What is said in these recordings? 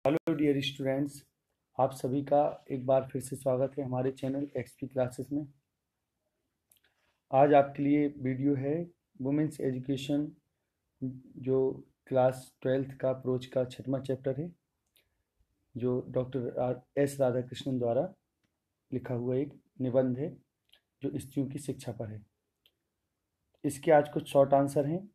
Hello dear students, आप सभी का एक बार फिर से स्वागत है हमारे चैनल एक्सपी क्लासेस में। आज आपके लिए वीडियो है वुमेन्स एजुकेशन, जो क्लास 12th का अप्रोच का 6वां चैप्टर है, जो डॉक्टर एस राधाकृष्णन द्वारा लिखा हुआ एक निबंध है जो स्त्रियों की शिक्षा पर है। इसके आज कुछ शॉर्ट आंसर हैं।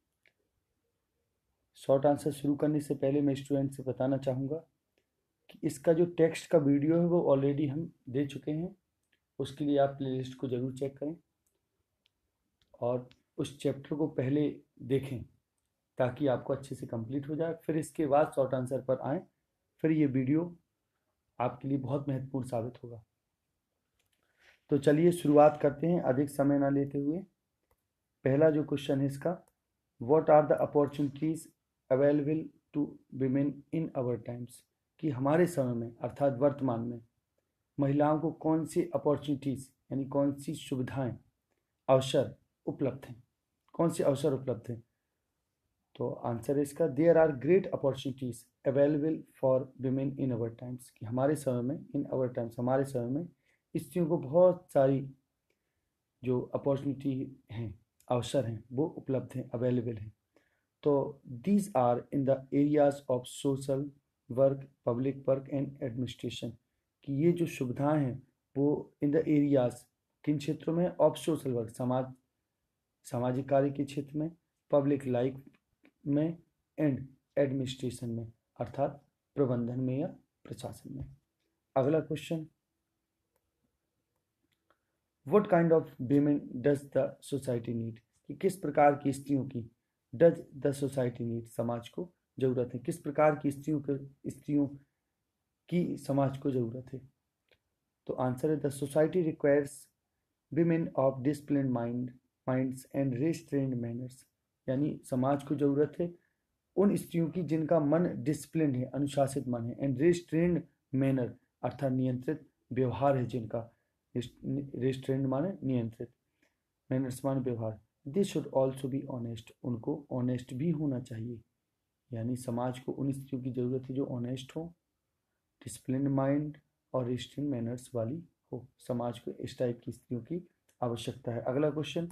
शॉर्ट आंसर शुरू करने से पहले मैं स्टूडेंट से बताना चाहूँगा कि इसका जो टेक्स्ट का वीडियो है वो ऑलरेडी हम दे चुके हैं। उसके लिए आप प्लेलिस्ट को ज़रूर चेक करें और उस चैप्टर को पहले देखें ताकि आपको अच्छे से कंप्लीट हो जाए। फिर इसके बाद शॉर्ट आंसर पर आएँ, फिर ये वीडियो आपके लिए बहुत महत्वपूर्ण साबित होगा। तो चलिए शुरुआत करते हैं अधिक समय ना लेते हुए। पहला जो क्वेश्चन है इसका, what are the opportunities available to women in our times, कि हमारे समय में अर्थात वर्तमान में महिलाओं को कौन सी अपॉर्चुनिटीज़ यानी कौन सी सुविधाएं, अवसर उपलब्ध हैं, कौन से अवसर उपलब्ध हैं। तो आंसर है इसका, there are great opportunities available for women in our times, कि हमारे समय में, इन अवर टाइम्स हमारे समय में स्त्रियों को बहुत सारी जो अपॉर्चुनिटी हैं, अवसर हैं, वो उपलब्ध हैं, अवेलेबल हैं। तो these are in the areas of social work, public work and administration, कि ये जो सुविधाएं हैं वो इन द एरियाज, किन क्षेत्रों में, ऑफ सोशल वर्क, सामाजिक कार्य के क्षेत्र में, पब्लिक लाइफ में, एंड एडमिनिस्ट्रेशन में अर्थात प्रबंधन में या प्रशासन में। अगला question, what kind of women does the society need, कि किस प्रकार की स्त्रियों की, डज द सोसाइटी नीड समाज को जरूरत है, किस प्रकार की स्त्रियों की समाज को जरूरत है। तो आंसर है, the society requires women of discipline minds and restrained manners, यानी समाज को जरूरत है उन स्त्रियों की जिनका मन डिसिप्लिन है, अनुशासित मन है, एंड रेस्ट्रेन्ड मैनर अर्थात नियंत्रित व्यवहार है जिनका, रेस्ट्रेन्ड माने नियंत्रित, मैनर्स माने व्यवहार। This should also be honest, उनको ऑनेस्ट भी होना चाहिए, यानी समाज को उन स्त्रियों की जरूरत है जो ऑनेस्ट हो, डिसिप्लिन माइंड और रेस्ट्रेन्ड मैनर्स वाली हो। समाज को इस टाइप की स्त्रियों की आवश्यकता है। अगला question,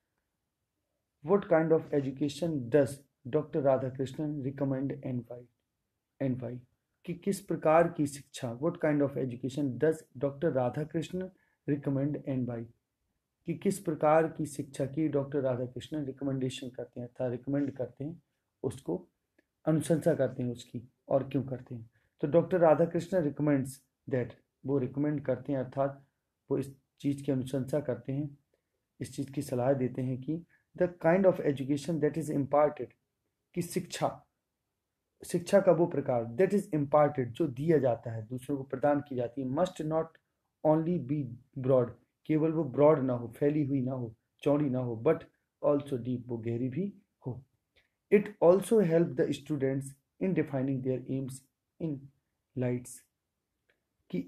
what kind of education does doctor Radhakrishnan recommend and why, कि किस प्रकार की शिक्षा, what kind of education does doctor Radhakrishnan recommend and why, कि किस प्रकार की शिक्षा की डॉक्टर राधाकृष्णन रिकमेंडेशन करते हैं अर्थात रिकमेंड करते हैं, उसको अनुशंसा करते हैं उसकी, और क्यों करते हैं। तो डॉक्टर राधाकृष्णन रिकमेंड्स दैट, वो रिकमेंड करते हैं अर्थात वो इस चीज़ की अनुशंसा करते हैं, इस चीज़ की सलाह देते हैं कि the kind of education that is imparted, कि शिक्षा का वो प्रकार, दैट इज इम्पार्टेड जो दिया जाता है, दूसरों को प्रदान की जाती है, must not only be broad, केवल वो ब्रॉड ना हो, फैली हुई ना हो, चौड़ी ना हो, बट ऑल्सो डीप, वो गहरी भी हो। It also help the students in defining their aims in lights, कि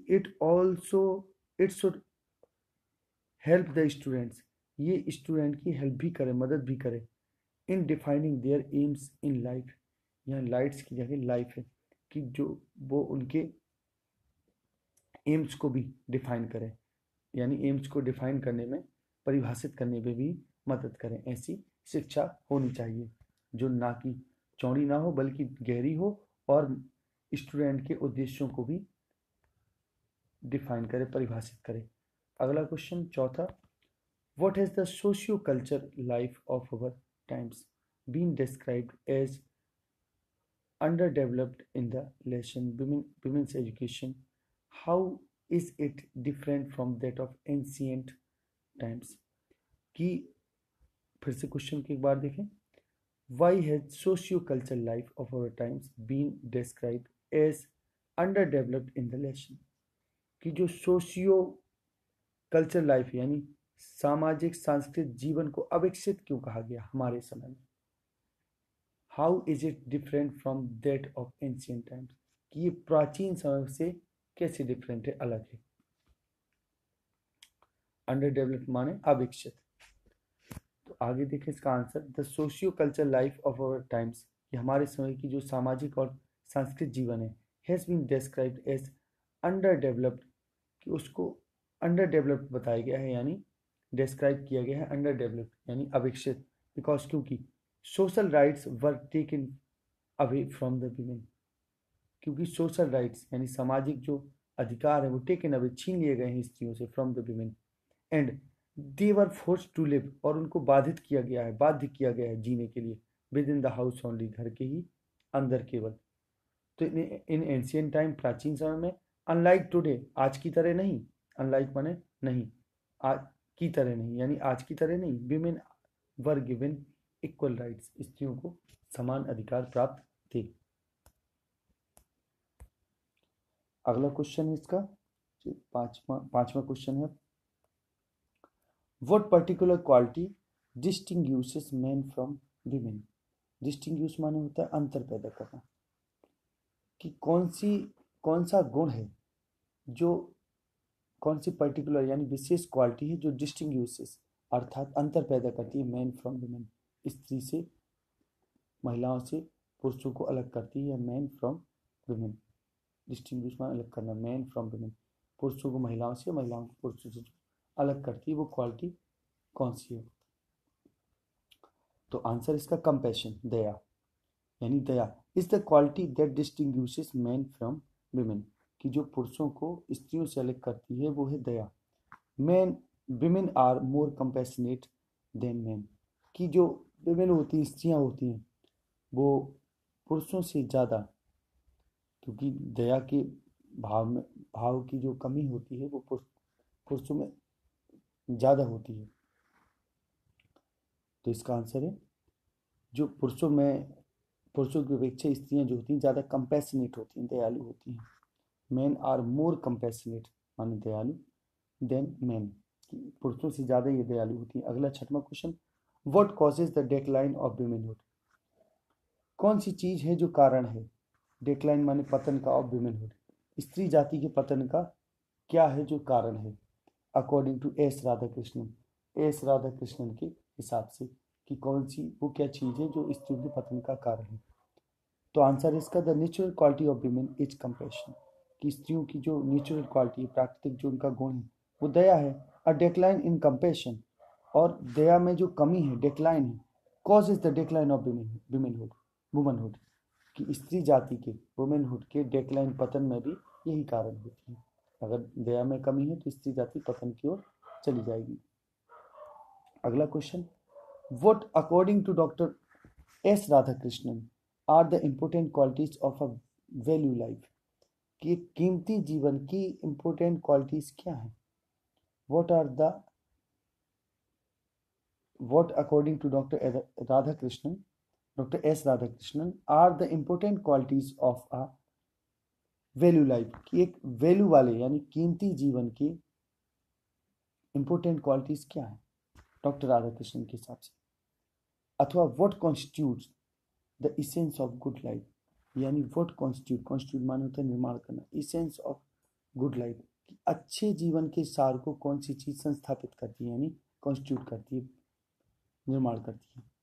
it should help the students, ये स्टूडेंट की हेल्प भी करे, मदद भी करे, in defining their aims in life, यहाँ लाइट्स की जगह लाइफ है, कि जो वो उनके एम्स को भी डिफाइन करें, यानी एम्स को डिफाइन करने में, परिभाषित करने में भी मदद करें। ऐसी शिक्षा होनी चाहिए जो ना कि चौड़ी ना हो बल्कि गहरी हो और स्टूडेंट के उद्देश्यों को भी डिफाइन करे, परिभाषित करे। अगला क्वेश्चन, चौथा, what has the socio culture life of our times been described as underdeveloped in the lesson women's education, how is it different from that of ancient times, कि फिर से क्वेश्चन की एक बार देखें, why has socio-cultural life of our times been described as underdeveloped in the lesson, कि जो socio culture life यानी सामाजिक सांस्कृतिक जीवन को अविकसित क्यों कहा गया हमारे समय में। How is it different from that of ancient times, कि ये प्राचीन समय से कैसे डिफरेंट है, अलग है। अंडर डेवलप्ड माने अविकसित। तो आगे देखें इसका answer, the socio culture life of our times, ये हमारे समय की जो सामाजिक और सांस्कृतिक जीवन है, has been described as underdeveloped, कि उसको अंडर डेवलप्ड बताया गया है, यानी डिस्क्राइब किया गया है अंडर डेवलप्ड यानी अविकसित, बिकॉज क्योंकि social rights were taken away from the women, क्योंकि सोशल राइट्स यानी सामाजिक जो अधिकार है वो टेकन अवे छीन लिए गए हैं स्त्रियों से from the women, and they were forced to live, और उनको बाधित किया गया है, बाध्य किया गया है जीने के लिए within the house only, घर के ही अंदर केवल। तो इन एंशियंट टाइम, प्राचीन समय में, अनलाइक टुडे, आज की तरह नहीं, अनलाइक माने नहीं, आज की तरह नहीं यानी आज की तरह नहीं, women were given equal rights, स्त्रियों को समान अधिकार प्राप्त थे। अगला क्वेश्चन है इसका, पांचवा क्वेश्चन है, what particular quality distinguishes man from women. Distinguish माने होता है अंतर पैदा करना, कि कौन सा गुण है जो, कौन सी पर्टिकुलर यानी विशेष क्वालिटी है जो डिस्टिंग्विशेस अर्थात अंतर पैदा करती है मैन फ्रॉम वुमेन, स्त्री से, महिलाओं से पुरुषों को अलग करती है, मैन फ्रॉम वुमेन, डिस्टिंग्विश मान अलग करना, मैन फ्रॉम वुमेन, पुरुषों को महिलाओं से, महिलाओं को पुरुषों से जो अलग करती है वो क्वालिटी कौन सी है। तो आंसर इसका कंपैशन, दया, यानी दया is the quality that distinguishes man from women, कि जो पुरुषों को स्त्रियों से अलग करती है वो है दया। Man women are more compassionate than man, कि जो विमेन होती हैं, स्त्रियां होती हैं, वो पुरुषों से ज़्यादा, क्योंकि दया के भाव की जो कमी होती है वो पुरुषों में ज़्यादा होती है। तो इसका आंसर है जो पुरुषों की अपेक्षा स्त्रियां जो होती हैं ज़्यादा कंपैशनेट होती हैं, दयालु होती हैं। मैन आर मोर कंपैशनेट माने दयालु देन मैन, पुरुषों से ज़्यादा ये दयालु होती हैं। अगला छठवां question, what causes the decline of womanhood, कौन सी चीज़ है जो कारण है, डेक्लाइन माने पतन का, ऑफ वुमेनहुड, स्त्री जाति के पतन का क्या है जो कारण है, अकॉर्डिंग टू एस राधाकृष्णन के हिसाब से, कि कौन सी वो क्या चीज़ है जो स्त्रियों के पतन का कारण है। तो आंसर इसका the natural quality of women is compassion, कि स्त्रियों की जो नेचुरल क्वालिटी, प्राकृतिक जो उनका गुण है वो दया है। अ डेक्लाइन इन कंपैशन, और दया में जो कमी है, डेक्लाइन है, cause is the decline of womanhood, कि स्त्री जाति के, वुमेनहुड के डेक्लाइन, पतन में भी यही कारण होती है। अगर दया में कमी है तो स्त्री जाति पतन की ओर चली जाएगी। अगला question, what according to doctor S Radhakrishnan are the important qualities of a value life, कि कीमती जीवन की इम्पोर्टेंट क्वालिटीज क्या है। what according to Dr. S. Radhakrishnan are the important qualities of a value life, कि एक वैल्यू वाले यानी कीमती जीवन की इंपोर्टेंट क्वालिटीज क्या है डॉक्टर राधाकृष्णन के हिसाब से। अथवा what constitutes the essence of good life, यानी व्हाट कॉन्स्टिट्यूट माने होता है निर्माण करना, इसेंस ऑफ गुड लाइफ, अच्छे जीवन के सार को कौन सी चीज संस्थापित करती है, यानी कॉन्स्टिट्यूट करती है, निर्माण करती है।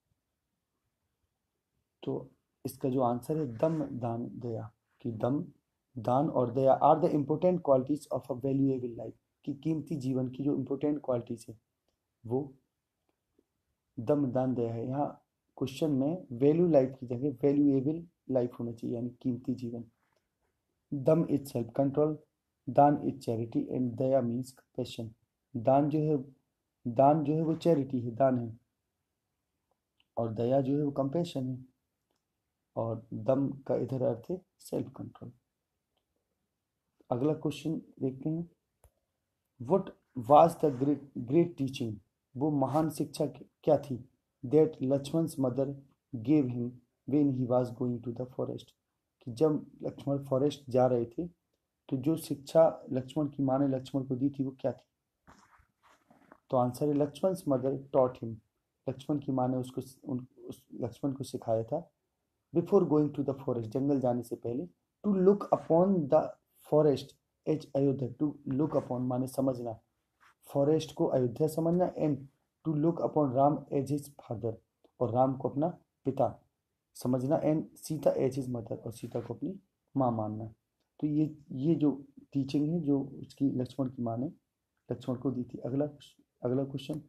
तो इसका जो आंसर है दम दान दया, कि दम दान और दया are the important qualities of a valuable life, कि कीमती जीवन की जो इम्पोर्टेंट क्वालिटीज है वो दम दान दया है। यहाँ क्वेश्चन में वैल्यू लाइफ की जगह वैल्यूएबल लाइफ होना चाहिए, यानी कीमती जीवन। दम इज सेल्फ कंट्रोल, दान इज चैरिटी एंड दया मीन्स कंपैशन। दान जो है वो चैरिटी है, दान है, और दया जो है वो कंपैशन है, और दम का इधर अर्थ है सेल्फ कंट्रोल। अगला क्वेश्चन देखते हैं, what was the great teaching, वो महान शिक्षा क्या थी, that Lakshman's mother gave him when he was going to the forest, कि जब लक्ष्मण फॉरेस्ट जा रहे थे तो जो शिक्षा लक्ष्मण की माँ ने लक्ष्मण को दी थी वो क्या थी। तो आंसर है Lakshman's mother taught him, Lakshman की माँ ने उस लक्ष्मण को सिखाया था, before going to the forest, जंगल जाने से पहले, to look upon the forest as Ayodhya, to look upon माने समझना, फॉरेस्ट को अयोध्या समझना, and to look upon Ram as his father, और राम को अपना पिता समझना, and Sita as his mother, और सीता को अपनी माँ मानना। तो ये जो टीचिंग है जो उसकी लक्ष्मण की माँ ने लक्ष्मण को दी थी। अगला question,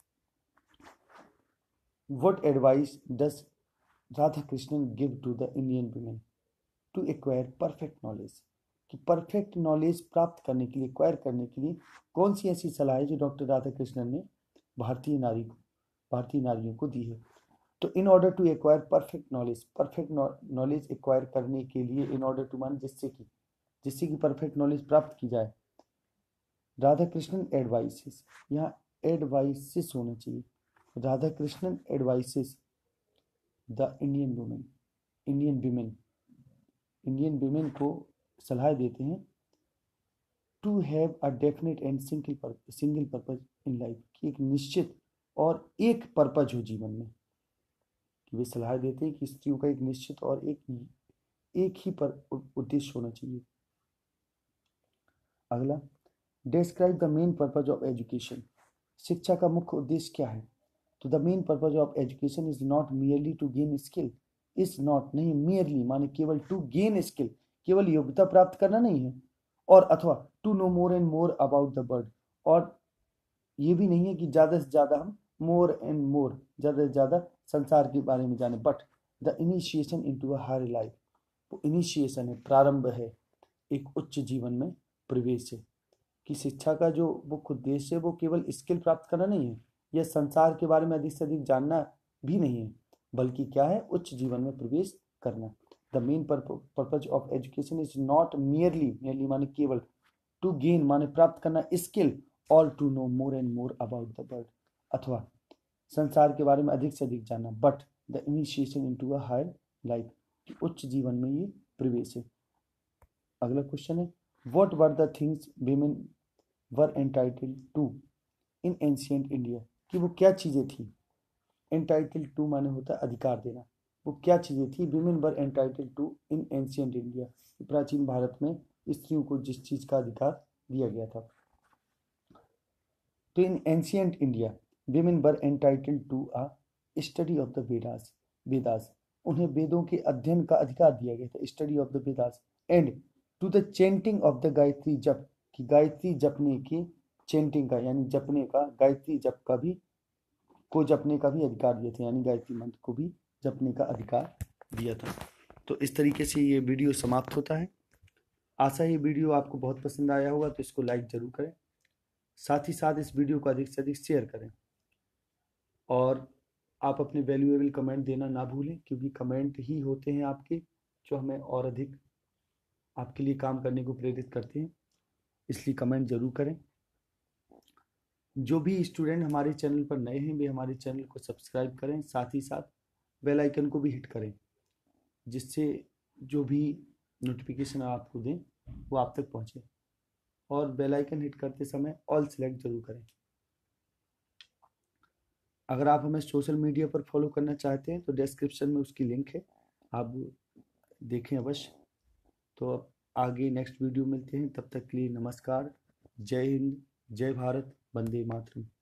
what advice does Radhakrishnan give to the Indian women to acquire perfect knowledge? कि परफेक्ट नॉलेज प्राप्त करने के लिए, एक्वायर करने के लिए कौन सी ऐसी सलाह है जो डॉक्टर राधा कृष्णन ने भारतीय नारियों को दी है? तो in order to acquire perfect knowledge acquire करने के लिए, इन ऑर्डर टू मान जिससे कि परफेक्ट नॉलेज प्राप्त की जाए, राधा कृष्णन एडवाइसेस, यहाँ एडवाइसेस होना चाहिए। Radhakrishnan advises the Indian women को सलाह देते हैं to have a definite and single purpose in life, कि एक निश्चित और एक पर्पज हो जीवन में। कि वे सलाह देते हैं कि स्त्रियों का एक निश्चित और एक ही पर उद्देश्य होना चाहिए। अगला, describe the main purpose of education. शिक्षा का मुख्य उद्देश्य क्या है? तो the main purpose of education is not merely to gain skill, is not नहीं, मियरली माने केवल, टू गेन स्किल केवल योग्यता प्राप्त करना नहीं है, और अथवा to know more and more about the world, और ये भी नहीं है कि ज्यादा से ज्यादा हम मोर एंड मोर, ज्यादा से ज्यादा संसार के बारे में जाने, but the initiation into a higher life, वो इनिशिएशन है, प्रारंभ है, एक उच्च जीवन में प्रवेश है। कि शिक्षा का जो मुख्य उद्देश्य है वो केवल स्किल प्राप्त करना नहीं है, यह संसार के बारे में अधिक से अधिक जानना भी नहीं है, बल्कि क्या है, उच्च जीवन में प्रवेश करना। The main purpose of education is not merely माने केवल, टू गेन माने प्राप्त करना स्किल, और to know more and more about the world, अथवा संसार के बारे में अधिक से अधिक जानना, but the initiation into a higher life, कि उच्च जीवन में ये प्रवेश है। अगला क्वेश्चन है, what were the things women were entitled to in ancient India? कि वो क्या चीजें थी? एंटाइटल्ड टू माने होता है अधिकार देना। वो क्या चीजें थी? Women were entitled to in ancient India, प्राचीन भारत में स्त्रियों को जिस चीज का अधिकार दिया गया था। तो in ancient India women were entitled to a study of the Vedas, उन्हें वेदों के अध्ययन का अधिकार दिया गया था, study of the Vedas, and to the chanting of the Gayatri jap, कि गायत्री जपने की, चेंटिंग का यानी जपने का, गायत्री जप का भी, को जपने का भी अधिकार दिया था, यानी गायत्री मंत्र को भी जपने का अधिकार दिया था। तो इस तरीके से ये वीडियो समाप्त होता है। आशा ये वीडियो आपको बहुत पसंद आया होगा, तो इसको लाइक जरूर करें, साथ ही साथ इस वीडियो को अधिक से अधिक शेयर करें, और आप अपने वैल्यूएबल कमेंट देना ना भूलें, क्योंकि कमेंट ही होते हैं आपके जो हमें और अधिक आपके लिए काम करने को प्रेरित करते हैं, इसलिए कमेंट जरूर करें। जो भी स्टूडेंट हमारे चैनल पर नए हैं वे हमारे चैनल को सब्सक्राइब करें, साथ ही साथ बेल आइकन को भी हिट करें, जिससे जो भी नोटिफिकेशन आपको दें वो आप तक पहुंचे, और बेल आइकन हिट करते समय ऑल सेलेक्ट जरूर करें। अगर आप हमें सोशल मीडिया पर फॉलो करना चाहते हैं तो डिस्क्रिप्शन में उसकी लिंक है, आप देखें अवश्य। तो अब आगे नेक्स्ट वीडियो मिलते हैं, तब तक के लिए नमस्कार, जय हिंद, जय भारत, वंदे मातरम।